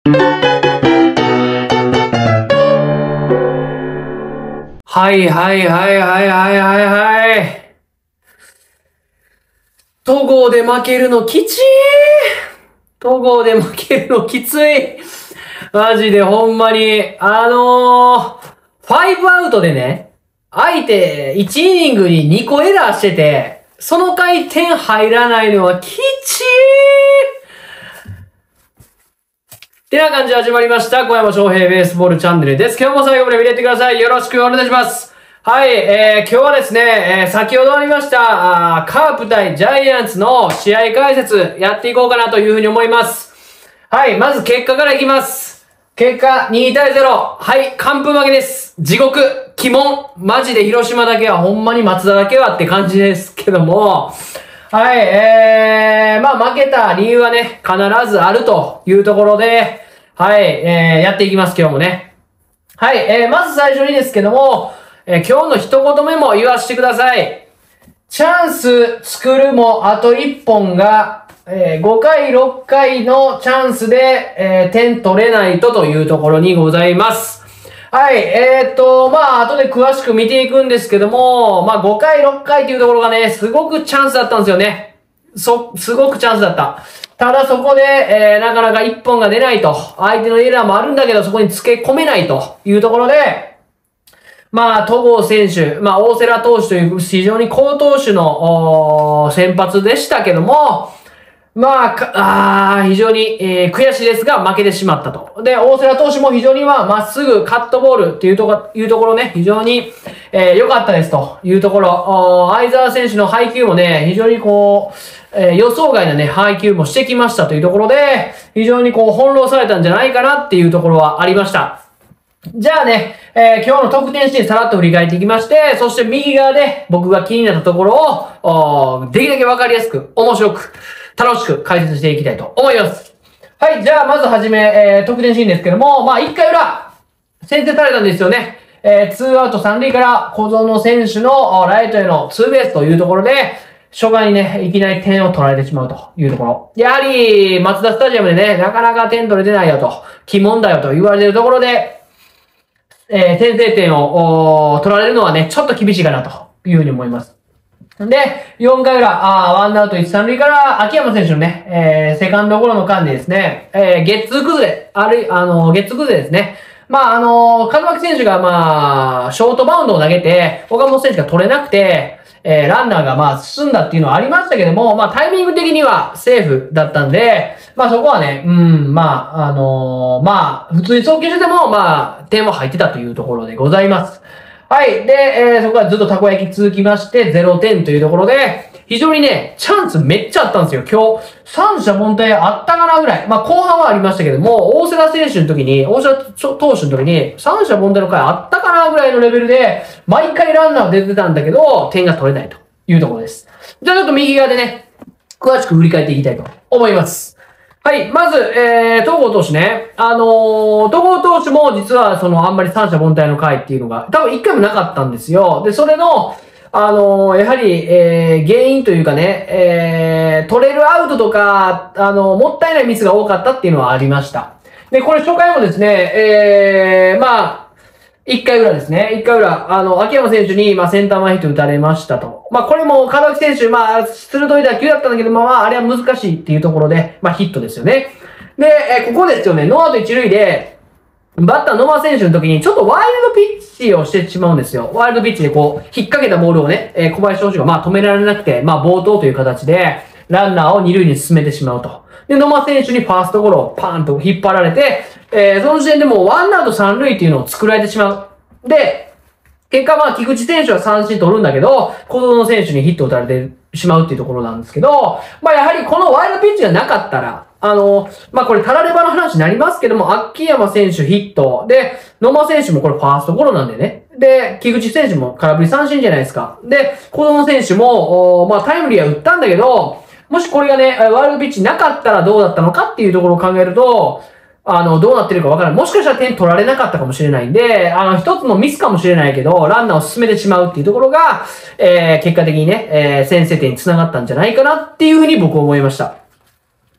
はいはいはいはいはいはいはい。戸郷で負けるのきちー。戸郷で負けるのきつい。マジでほんまに。5アウトでね、相手1イニングに2個エラーしてて、その回点入らないのはきちー。ってな感じで始まりました。小山翔平ベースボールチャンネルです。今日も最後まで見れてください。よろしくお願いします。はい、今日はですね、先ほどありました、カープ対ジャイアンツの試合解説やっていこうかなというふうに思います。はい、まず結果からいきます。結果2対0。はい、完封負けです。地獄、鬼門。マジで広島だけは、ほんまに松田だけはって感じですけども、はい、まあ負けた理由はね、必ずあるというところで、はい、やっていきます、今日もね。はい、まず最初にですけども、今日の一言目も言わせてください。チャンス作るもあと1本が、5回、6回のチャンスで、点取れないというところにございます。はい、まあ、後で詳しく見ていくんですけども、まあ、5回、6回というところがね、すごくチャンスだったんですよね。すごくチャンスだった。ただそこで、なかなか1本が出ないと。相手のエラーもあるんだけど、そこに付け込めないというところで、まあ、戸郷選手、まあ、大瀬良投手という非常に好投手の先発でしたけども、まあ、非常に、悔しいですが負けてしまったと。で、大瀬良投手も非常にまっすぐカットボールっていうところね、非常に、良かったですというところ。相澤選手の配球もね、非常にこう、予想外なね、配球もしてきましたというところで、非常にこう、翻弄されたんじゃないかなっていうところはありました。じゃあね、今日の得点シーンさらっと振り返っていきまして、そして右側で僕が気になったところを、できるだけわかりやすく、面白く、楽しく解説していきたいと思います。はい、じゃあまずはじめ、得点シーンですけども、まあ1回裏、先制されたんですよね。2アウト3塁から小園選手のライトへのツーベースというところで、初回にね、いきなり点を取られてしまうというところ。やはり、松田スタジアムでね、なかなか点取れてないよと、鬼門だよと言われているところで、先制点を取られるのはね、ちょっと厳しいかなというふうに思います。で、4回裏、ワンアウト1、3塁から、秋山選手のね、セカンドゴロの間でですね、ゲッツー崩れ、ゲッツー崩れですね。まあ、門脇選手がまあ、ショートバウンドを投げて、岡本選手が取れなくて、ランナーがまあ進んだっていうのはありましたけども、まあタイミング的にはセーフだったんで、まあそこはね、まあ、普通に送球してても、まあ、点は入ってたというところでございます。はい。で、そこからずっとたこ焼き続きまして、0点というところで、非常にね、チャンスめっちゃあったんですよ。今日、三者凡退あったかなぐらい。まあ後半はありましたけども、大瀬良選手の時に、大瀬良投手の時に、三者凡退の回あったかなぐらいのレベルで、毎回ランナー出てたんだけど、点が取れないというところです。じゃあちょっと右側でね、詳しく振り返っていきたいと思います。はい。まず、戸郷投手ね。戸郷投手も実はあんまり三者凡退の回っていうのが、多分一回もなかったんですよ。で、それの、やはり、原因というかね、取れるアウトとか、もったいないミスが多かったっていうのはありました。で、これ初回もですね、まあ、1回裏ですね。1回裏、秋山選手に、まあ、センター前ヒット打たれましたと。まあ、これも、門脇選手、まあ、鋭い打球だったんだけど、まあ、あれは難しいっていうところで、まあ、ヒットですよね。で、ここですよね、ノーアウト一塁で、バッター野間選手の時に、ちょっとワイルドピッチをしてしまうんですよ。ワイルドピッチでこう、引っ掛けたボールをね、小林投手がまあ止められなくて、まあ、暴投という形で、ランナーを二塁に進めてしまうと。で、野間選手にファーストゴロをパーンと引っ張られて、その時点でもうワンアウト三塁っていうのを作られてしまう。で、結果まあ、菊池選手は三振取るんだけど、小園選手にヒットを打たれてしまうっていうところなんですけど、まあやはりこのワイルドピッチがなかったら、まあこれタラレバの話になりますけども、秋山選手ヒット、で、野間選手もこれファーストゴロなんでね。で、菊池選手も空振り三振じゃないですか。で、小園選手も、まあタイムリーは打ったんだけど、もしこれがね、ワイルドピッチなかったらどうだったのかっていうところを考えると、どうなってるかわからない。もしかしたら点取られなかったかもしれないんで、一つのミスかもしれないけど、ランナーを進めてしまうっていうところが、結果的にね、先制点に繋がったんじゃないかなっていうふうに僕は思いました。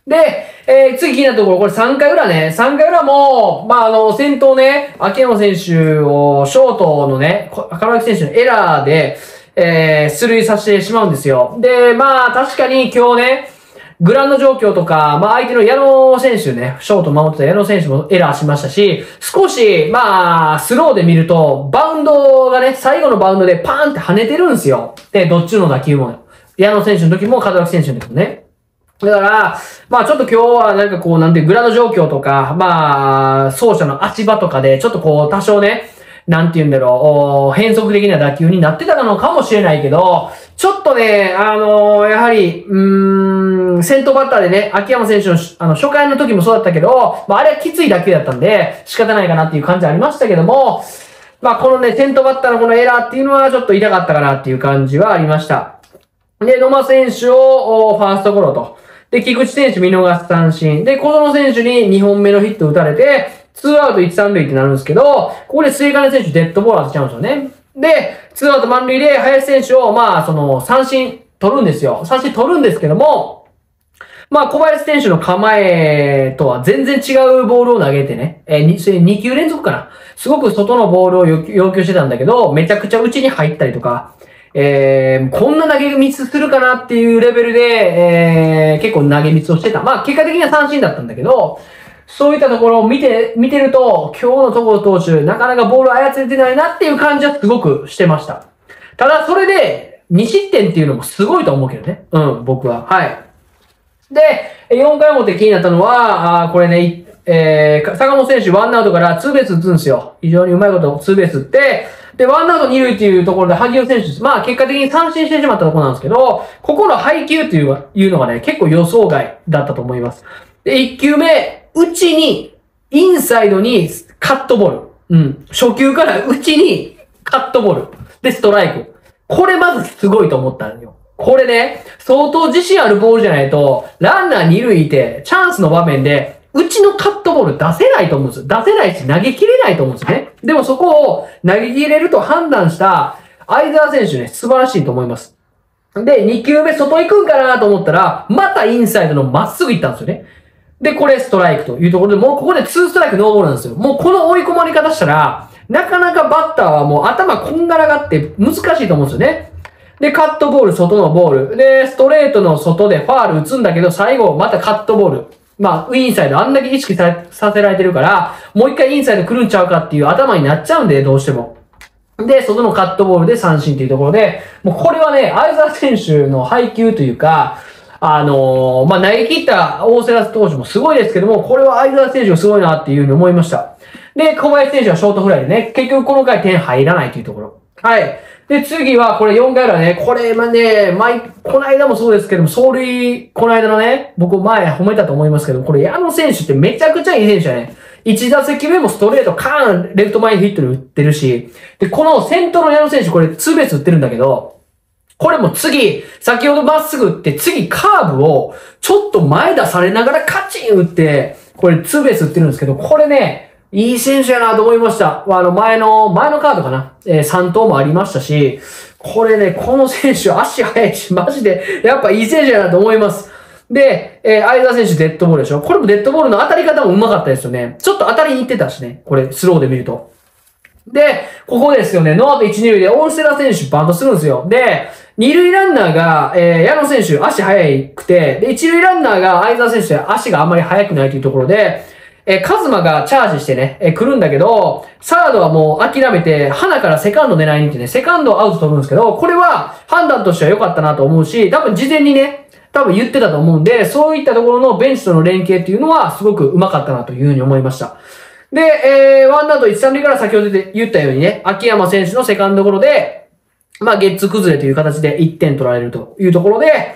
で、次気になるところ、これ3回裏ね。3回裏も、先頭ね、秋山選手を、ショートのね、門脇選手のエラーで、出塁させてしまうんですよ。で、確かに今日ね、グラウンド状況とか、相手の矢野選手ね、ショート守ってた矢野選手もエラーしましたし、少し、スローで見ると、バウンドがね、最後のバウンドでパーンって跳ねてるんですよ。で、どっちの打球も。矢野選手の時も、門脇選手の時もね。だから、ちょっと今日はなんかこう、グラウンド状況とか、走者の足場とかで、ちょっとこう、多少ね、なんて言うんだろう、変則的な打球になってたのかもしれないけど、ちょっとね、やはり、先頭バッターでね、秋山選手の、初回の時もそうだったけど、あれはきつい打球だったんで、仕方ないかなっていう感じありましたけども、このね、先頭バッターのこのエラーっていうのはちょっと痛かったかなっていう感じはありました。で、野間選手をファーストゴロと。で、菊池選手見逃し三振。で、小園選手に2本目のヒット打たれて、2アウト1、3塁ってなるんですけど、ここで末金選手デッドボール当てちゃうんですよね。で、2アウト満塁で林選手を、三振取るんですよ。三振取るんですけども、小林選手の構えとは全然違うボールを投げてね、2球連続かな。すごく外のボールを要求してたんだけど、めちゃくちゃ内に入ったりとか、こんな投げミスするかなっていうレベルで、結構投げミスをしてた。結果的には三振だったんだけど、そういったところを見てると、今日の戸郷投手、なかなかボール操れてないなっていう感じはすごくしてました。ただ、それで、2失点っていうのもすごいと思うけどね。僕は。はい。で、4回表気になったのは、これね、坂本選手ワンアウトからツーベース打つんですよ。非常にうまいことツーベース打って、で、ワンアウト2塁っていうところで萩尾選手です。結果的に三振してしまったところなんですけど、ここの配球っていうのがね、結構予想外だったと思います。で、1球目、内に、インサイドにカットボール。初球から内にカットボール。で、ストライク。これまずすごいと思ったんよ。これね、相当自信あるボールじゃないと、ランナー2塁いて、チャンスの場面で、うちのカットボール出せないと思うんです。出せないし投げ切れないと思うんですね。でもそこを投げ切れると判断した相澤選手ね、素晴らしいと思います。で、2球目外行くんかなと思ったら、またインサイドのまっすぐ行ったんですよね。で、これストライクというところで、もうここで2ストライクノーボールなんですよ。もうこの追い込まれ方したら、なかなかバッターはもう頭こんがらがって難しいと思うんですよね。で、カットボール、外のボール。で、ストレートの外でファール打つんだけど、最後またカットボール。インサイドあんだけ意識させられてるから、もう一回インサイド来るんちゃうかっていう頭になっちゃうんで、どうしても。で、外のカットボールで三振っていうところで、もうこれはね、相澤選手の配球というか、投げ切った大瀬良投手もすごいですけども、これは相澤選手がすごいなっていうふうに思いました。で、小林選手はショートフライでね、結局この回点入らないというところ。はい。で、次は、これ4回裏ね、これね、この間もそうですけども、走塁、この間のね、僕前褒めたと思いますけども、これ矢野選手ってめちゃくちゃいい選手だね。1打席目もストレートカーン、レフト前ヒットで打ってるし、で、この先頭の矢野選手、これツーベース打ってるんだけど、これも次、先ほどまっすぐ打って、次カーブをちょっと前出されながらカチン打って、これツーベース打ってるんですけど、これね、いい選手やなと思いました。前のカードかな。3投もありましたし、これね、この選手足速いし、マジで、やっぱいい選手やなと思います。で、相澤選手デッドボールでしょ。これもデッドボールの当たり方も上手かったですよね。ちょっと当たりに行ってたしね。これ、スローで見ると。で、ここですよね。ノーアウト1、2塁で大瀬良選手バントするんですよ。で、二塁ランナーが、矢野選手足速くて、で、一塁ランナーが相澤選手足があんまり速くないというところで、カズマがチャージしてね、来るんだけど、サードはもう諦めて、鼻からセカンド狙いに行ってね、セカンドアウト取るんですけど、これは判断としては良かったなと思うし、多分事前にね、多分言ってたと思うんで、そういったところのベンチとの連携っていうのはすごく上手かったなというふうに思いました。で、ワンアウト1、3塁から先ほど言ったようにね、秋山選手のセカンドゴロで、ゲッツ崩れという形で1点取られるというところで、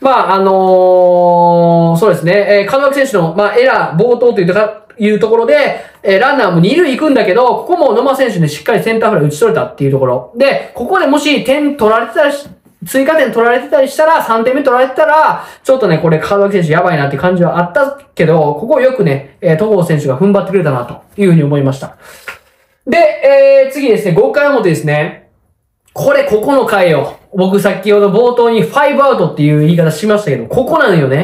そうですね、門脇選手の、エラー、暴投というところで、ランナーも2塁行くんだけど、ここも野間選手にしっかりセンターフライ打ち取れたっていうところ。で、ここでもし点取られてたり追加点取られてたりしたら、3点目取られてたら、ちょっとね、これ、門脇選手やばいなって感じはあったけど、ここをよくね、戸郷選手が踏ん張ってくれたなというふうに思いました。で、次ですね、5回表ですね。ここの回よ。僕先ほど冒頭に5アウトっていう言い方しましたけど、ここなのよね。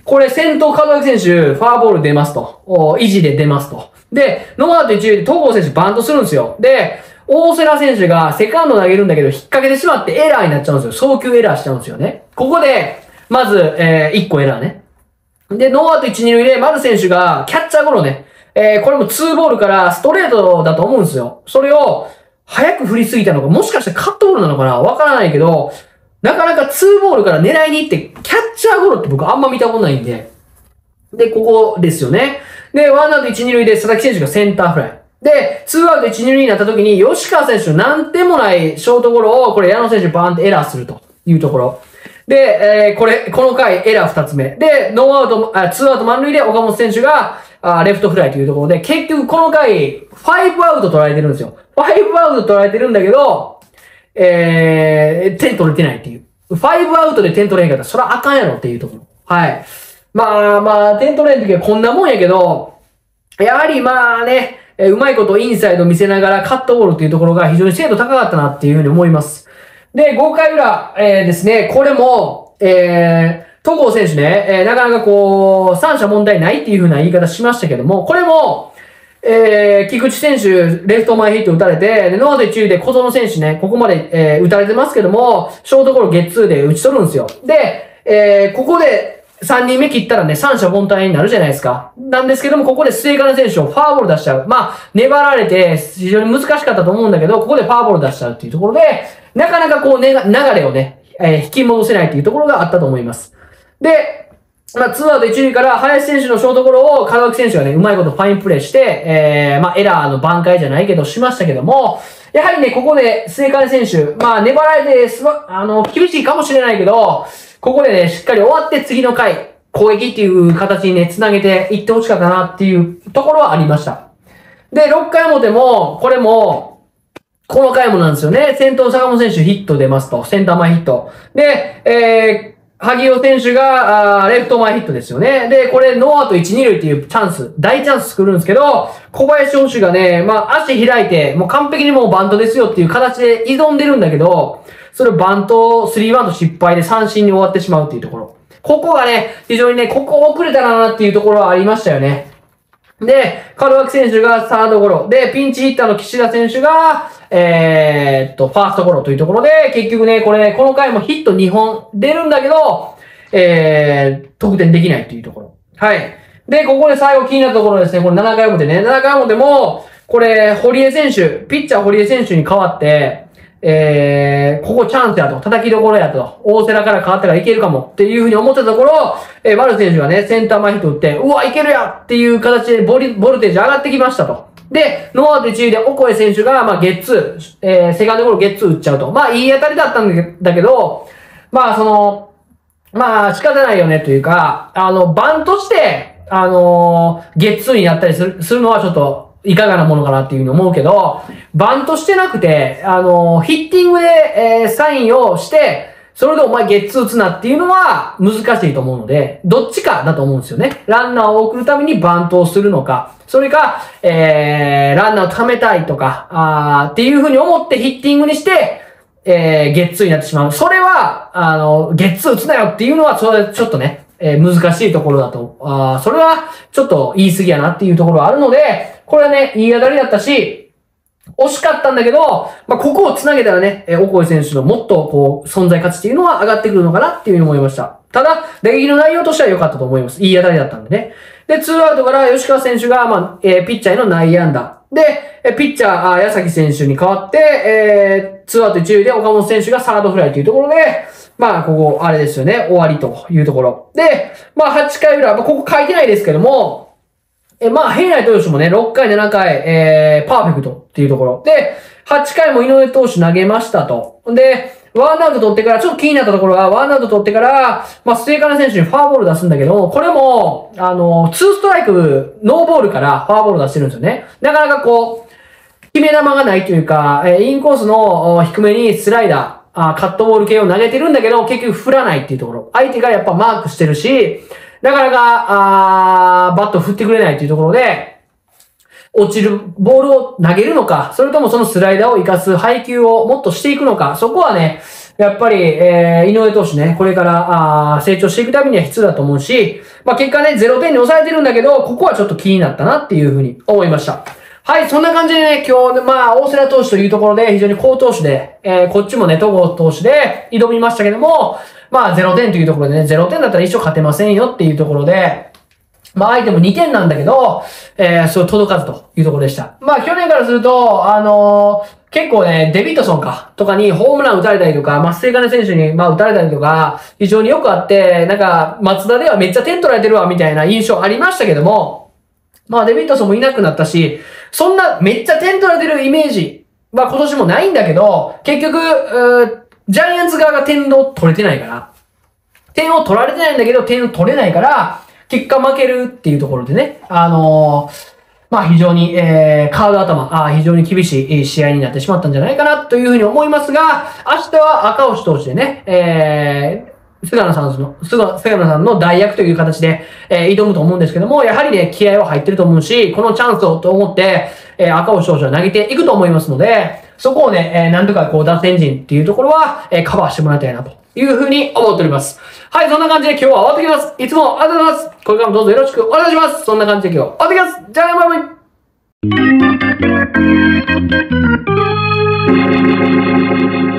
これ先頭門脇選手、フォアボール出ますと。維持で出ますと。で、ノーアウト一塁で戸郷選手バントするんですよ。で、大瀬良選手がセカンド投げるんだけど、引っ掛けてしまってエラーになっちゃうんですよ。送球エラーしちゃうんですよね。ここで、まず、1個エラーね。で、ノーアウト1、2塁で、丸選手がキャッチャーゴロね。これも2ボールからストレートだと思うんですよ。それを、早く振りすぎたのか、もしかしてカットボールなのかなわからないけど、なかなか2ボールから狙いに行って、キャッチャーゴロって僕あんま見たことないんで。で、ここですよね。で、ワンアウト1、2塁で佐々木選手がセンターフライ。で、2アウト1、2塁になった時に、吉川選手のなんでもないショートゴロを、これ矢野選手バーンってエラーするというところ。で、この回エラー2つ目。で、2アウト満塁で岡本選手が、レフトフライというところで、結局この回、5アウト取られてるんですよ。5アウト取られてるんだけど、点取れてないっていう。5アウトで点取れへんかったら、それはあかんやろっていうところ。はい。まあ、点取れんときはこんなもんやけど、やはりまあね、うまいことインサイド見せながらカットボールっていうところが非常に精度高かったなっていうふうに思います。で、5回裏、ですね、これも、戸郷選手ね、なかなかこう、三者問題ないっていうふうな言い方しましたけども、これも、菊池選手、レフト前ヒット打たれて、で、ノーアウト一塁で小園選手ね、ここまで、打たれてますけども、ショートゴロゲッツーで打ち取るんですよ。で、ここで3人目切ったらね、三者凡退になるじゃないですか。なんですけども、ここで末金選手をファーボール出しちゃう。まあ、粘られて、非常に難しかったと思うんだけど、ここでファーボール出しちゃうっていうところで、なかなかこう、流れをね、引き戻せないっていうところがあったと思います。で、まあ、ツーアウト一塁から林選手のショートゴロを門脇選手がね、うまいことファインプレーして、まあ、エラーの挽回じゃないけどしましたけども、やはりね、ここで末金選手、まあ、粘られて厳しいかもしれないけど、ここでね、しっかり終わって次の回、攻撃っていう形にね、繋げていってほしかったなっていうところはありました。で、6回表も、これも、この回もなんですよね。先頭坂本選手ヒット出ますと。センター前ヒット。で、萩尾選手が、レフト前ヒットですよね。で、これ、ノーアウト1、2塁っていうチャンス、大チャンス作るんですけど、小林投手がね、まあ、足開いて、もう完璧にもうバントですよっていう形で挑んでるんだけど、それバント、3バント失敗で三振に終わってしまうっていうところ。ここがね、非常にね、ここ遅れたなっていうところはありましたよね。で、門脇選手がサードゴロ。で、ピンチヒッターの岸田選手が、ファーストゴロというところで、結局ね、この回もヒット2本出るんだけど、得点できないというところ。はい。で、ここで最後気になったところですね、これ7回表ね。7回表も、これ、堀江選手、ピッチャー堀江選手に代わって、ここチャンスやと、叩きどころやと、大瀬良から変わったからいけるかもっていうふうに思ってたところ、丸選手がね、センター前ヒット打って、うわ、いけるやっていう形でボルテージ上がってきましたと。で、ノーアウト一塁でオコエ選手が、まあ、ゲッツー、セカンドゴロゲッツー打っちゃうと。まあ、いい当たりだったんだけど、まあ、まあ、仕方ないよねというか、バントして、ゲッツーになったりするのはちょっと、いかがなものかなっていうふうに思うけど、バントしてなくて、ヒッティングで、サインをして、それでお前ゲッツー打つなっていうのは難しいと思うので、どっちかだと思うんですよね。ランナーを送るためにバントをするのか、それか、ランナーを貯めたいとか、っていうふうに思ってヒッティングにして、ゲッツーになってしまう。それは、ゲッツー打つなよっていうのは、それちょっとね、難しいところだと。それはちょっと言い過ぎやなっていうところはあるので、これはね、いい当たりだったし、惜しかったんだけど、まあ、ここを繋げたらね、オコエ選手のもっとこう、存在価値っていうのは上がってくるのかなっていうふうに思いました。ただ、打撃の内容としては良かったと思います。いい当たりだったんでね。で、ツーアウトから吉川選手が、まあ、ピッチャーへの内野安打。で、ピッチャー、矢崎選手に代わって、ツーアウト一塁で岡本選手がサードフライというところで、まあ、ここ、あれですよね、終わりというところ。で、まあ、8回裏、まあ、ここ書いてないですけども、まあ、平内投手もね、6回、7回、パーフェクトっていうところ。で、8回も井上投手投げましたと。で、ワンアウト取ってから、ちょっと気になったところは、ワンアウト取ってから、まあ、末金選手にファーボール出すんだけど、これも、2ストライク、ノーボールからファーボール出してるんですよね。なかなかこう、決め球がないというか、インコースの低めにスライダー、カットボール系を投げてるんだけど、結局振らないっていうところ。相手がやっぱマークしてるし、なかなか、バット振ってくれないというところで、落ちるボールを投げるのか、それともそのスライダーを活かす配球をもっとしていくのか、そこはね、 やっぱり、井上投手ね、これから、成長していくためには必要だと思うし、まあ、結果ね、0点に抑えてるんだけど、ここはちょっと気になったなっていうふうに思いました。はい、そんな感じでね、今日、まあ、大瀬良投手というところで非常に好投手で、こっちもね、戸郷投手で挑みましたけども、まあ、0点というところでね、0点だったら一生勝てませんよっていうところで、まあ相手も2点なんだけど、そう届かずというところでした。まあ去年からすると、結構ね、デビッドソンとかにホームラン打たれたりとか、末金選手に打たれたりとか、非常によくあって、なんか、松田ではめっちゃ点取られてるわ、みたいな印象ありましたけども、まあデビッドソンもいなくなったし、そんなめっちゃ点取られてるイメージは今年もないんだけど、結局、ジャイアンツ側が点を取れてないから、点を取られてないんだけど、点を取れないから、結果負けるっていうところでね、まあ非常に、カード頭、非常に厳しい試合になってしまったんじゃないかなというふうに思いますが、明日は赤星投手でね、菅野さんの代役という形で、挑むと思うんですけども、やはりね、気合は入ってると思うし、このチャンスをと思って、赤星投手は投げていくと思いますので、そこをね、なんとかこう、打線陣っていうところは、カバーしてもらいたいなというふうに思っております。はい、そんな感じで今日は終わってきます。いつもありがとうございます。これからもどうぞよろしくお願いします。そんな感じで今日は終わってきます。じゃあね、バイバイ。